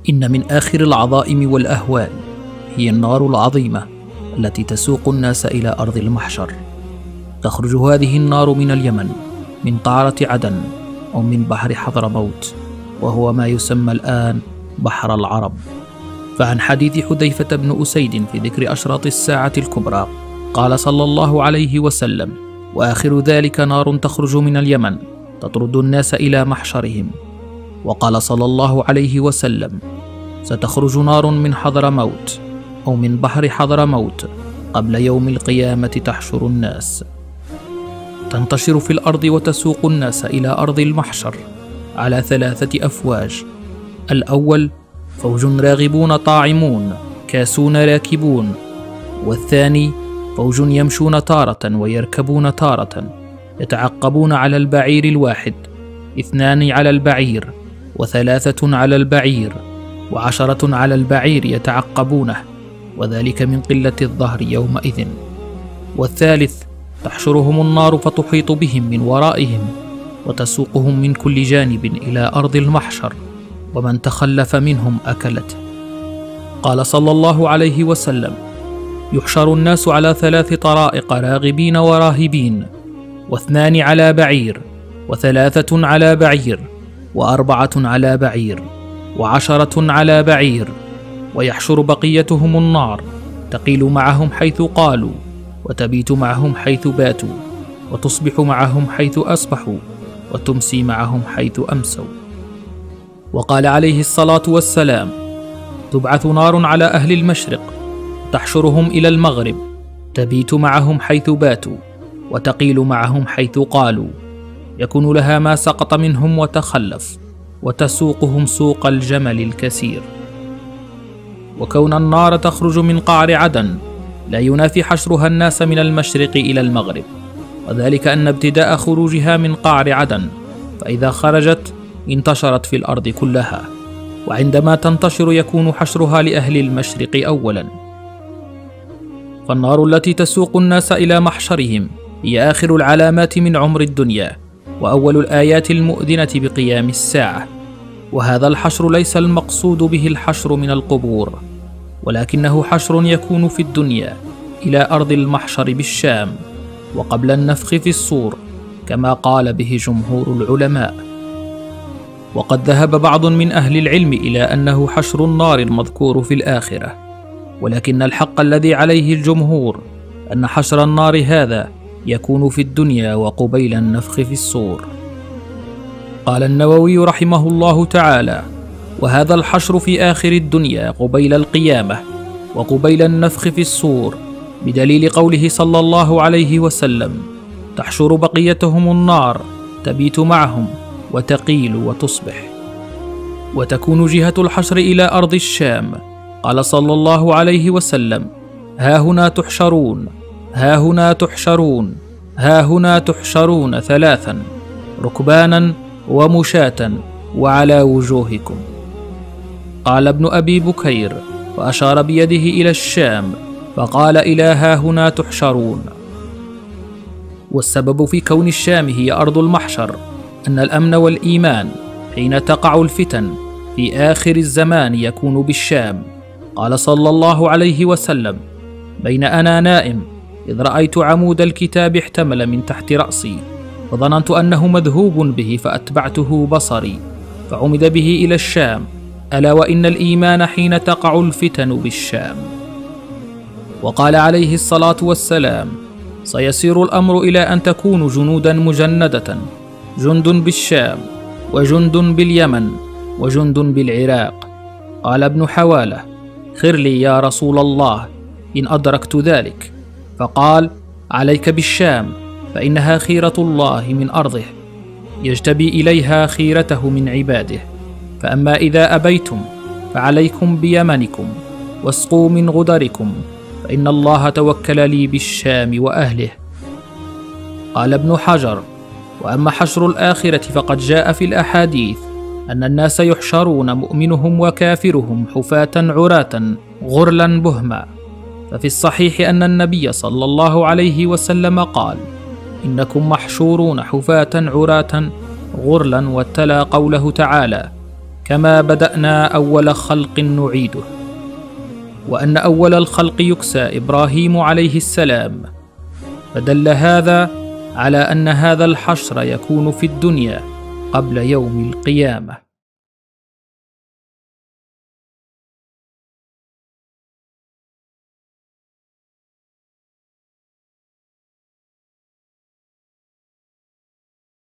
إن من آخر العظائم والأهوال هي النار العظيمة التي تسوق الناس إلى أرض المحشر. تخرج هذه النار من اليمن، من قعرة عدن، أو من بحر حضرموت، وهو ما يسمى الآن بحر العرب. فعن حديث حذيفة بن أسيد في ذكر أشراط الساعة الكبرى قال صلى الله عليه وسلم: وآخر ذلك نار تخرج من اليمن تطرد الناس إلى محشرهم. وقال صلى الله عليه وسلم: ستخرج نار من حضرموت أو من بحر حضرموت قبل يوم القيامة تحشر الناس، تنتشر في الأرض وتسوق الناس إلى أرض المحشر على 3 أفواج. الأول فوج راغبون طاعمون كاسون راكبون، والثاني فوج يمشون تارة ويركبون تارة، يتعقبون على البعير الواحد، 2 على البعير، و3 على البعير، و10 على البعير يتعقبونه، وذلك من قلة الظهر يومئذ. والثالث تحشرهم النار فتحيط بهم من ورائهم وتسوقهم من كل جانب إلى أرض المحشر، ومن تخلف منهم أكلته. قال صلى الله عليه وسلم: يحشر الناس على 3 طرائق راغبين وراهبين، و2 على بعير، و3 على بعير، و4 على بعير، و10 على بعير، ويحشر بقيتهم النار تقيل معهم حيث قالوا، وتبيت معهم حيث باتوا، وتصبح معهم حيث أصبحوا، وتمسي معهم حيث أمسوا. وقال عليه الصلاة والسلام: تبعث نار على أهل المشرق تحشرهم إلى المغرب، تبيت معهم حيث باتوا، وتقيل معهم حيث قالوا، يكون لها ما سقط منهم وتخلف، وتسوقهم سوق الجمل الكثير. وكون النار تخرج من قعر عدن لا ينافي حشرها الناس من المشرق إلى المغرب، وذلك أن ابتداء خروجها من قعر عدن، فإذا خرجت انتشرت في الأرض كلها، وعندما تنتشر يكون حشرها لأهل المشرق أولا. فالنار التي تسوق الناس إلى محشرهم هي آخر العلامات من عمر الدنيا، وأول الآيات المؤذنة بقيام الساعة. وهذا الحشر ليس المقصود به الحشر من القبور، ولكنه حشر يكون في الدنيا إلى أرض المحشر بالشام، وقبل النفخ في الصور، كما قال به جمهور العلماء. وقد ذهب بعض من أهل العلم إلى أنه حشر النار المذكور في الآخرة، ولكن الحق الذي عليه الجمهور أن حشر النار هذا يكون في الدنيا وقبيل النفخ في الصور. قال النووي رحمه الله تعالى: وهذا الحشر في آخر الدنيا قبيل القيامة وقبيل النفخ في الصور، بدليل قوله صلى الله عليه وسلم: تحشر بقيتهم النار تبيت معهم وتقيل وتصبح. وتكون جهة الحشر إلى أرض الشام. قال صلى الله عليه وسلم: ها هنا تحشرون، ها هنا تحشرون، ها هنا تحشرون 3 ركبانا ومشاة وعلى وجوهكم. قال ابن أبي بكير وأشار بيده إلى الشام فقال: إلى ها هنا تحشرون. والسبب في كون الشام هي أرض المحشر أن الأمن والإيمان حين تقع الفتن في آخر الزمان يكون بالشام. قال صلى الله عليه وسلم: بين أنا نائم إذ رأيت عمود الكتاب احتمل من تحت رأسي، فظننت أنه مذهوب به فأتبعته بصري، فعمد به إلى الشام، ألا وإن الإيمان حين تقع الفتن بالشام. وقال عليه الصلاة والسلام: سيسير الأمر إلى أن تكون جنودا مجندة، جند بالشام، وجند باليمن، وجند بالعراق. قال ابن حوالة: خر لي يا رسول الله إن أدركت ذلك. فقال: عليك بالشام، فإنها خيرة الله من أرضه، يجتبي إليها خيرته من عباده. فأما إذا أبيتم فعليكم بيمنكم، واسقوا من غدركم، فإن الله توكل لي بالشام وأهله. قال ابن حجر: وأما حشر الآخرة فقد جاء في الأحاديث أن الناس يحشرون مؤمنهم وكافرهم حفاة عراة غرلا بهما. ففي الصحيح أن النبي صلى الله عليه وسلم قال: إنكم محشورون حفاة عراة غرلا، واتلا قوله تعالى: كما بدأنا أول خلق نعيده، وأن أول الخلق يكسى إبراهيم عليه السلام، فدل هذا على أن هذا الحشر يكون في الدنيا قبل يوم القيامة.